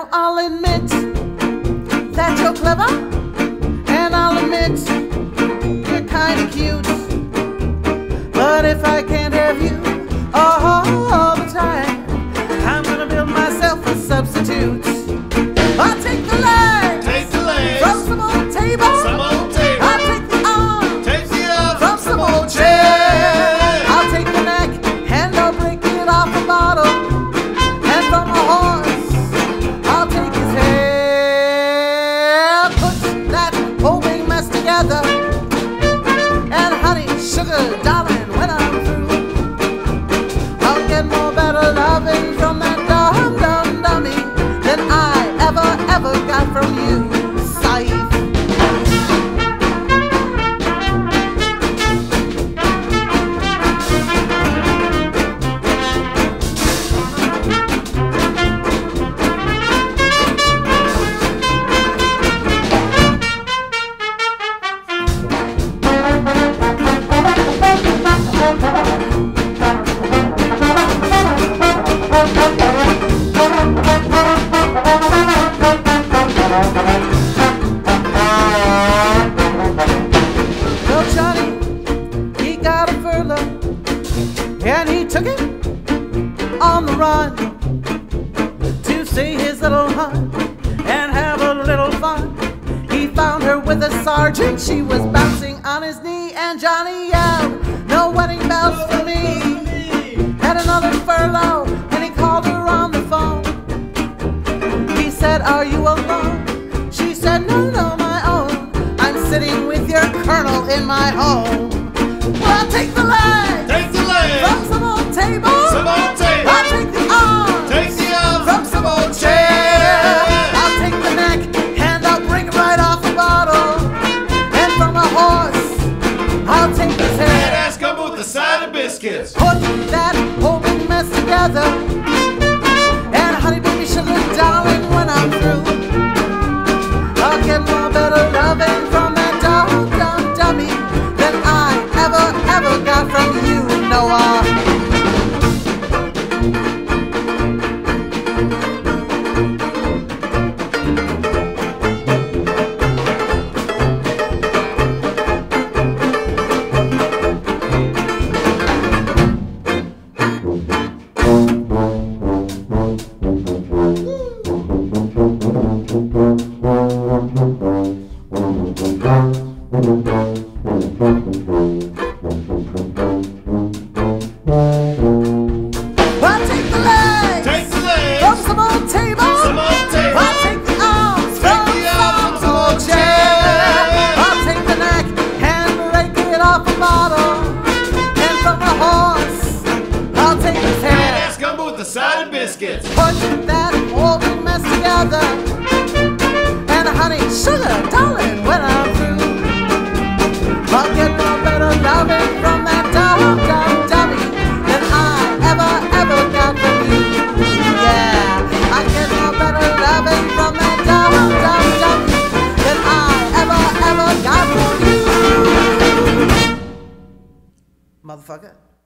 Now I'll admit that you're clever, and I'll admit you're kinda cute. But if I can't have you all the time, I'm gonna build myself a substitute. I'll take the legs, from some old table. I'll take the arms, from some old chair. I'll take the neck and I'll break it off a bottle. And from a horse, I'll take his hair. Put that whole big mess together. And honey, sugar, darling, when I'm through, I'll get more better loving from that dumb dummy than I ever got from you. Well, Johnny, he got a furlough, and he took it on the run to see his little hunt and have a little fun. He found her with a sergeant, she was bouncing on his knee, and Johnny yelled, "No wedding bells for me." Had another furlough, and he called her on the phone. He said, "Are you alone?" She said, "No, my own. I'm sitting with your colonel in my home." Well, take the leg, from some old table. I'll take the arm, from some old chair. I'll take the neck and I'll break it right off a bottle. And from a horse, I'll take his head. Badass Gumbo with a side of biscuits. Put that whole big mess together. And honey, baby, sugar, darling, when I'm through, I'll get more better loving from that dumb dummy than I ever got from you, Noah. I'll take the legs, from some old table. I'll take the arms, from some old chair. I'll take the neck and break it off a bottle. And from a horse, I'll take his head. Badass Gumbo with a side of biscuits. Put that whole big mess together. And honey, sugar, darling, when I'm through, I'll get no better loving from that dumb dummy than I ever got from you. Yeah, I get no better loving from that dumb dummy than I ever got from you. Motherfucker.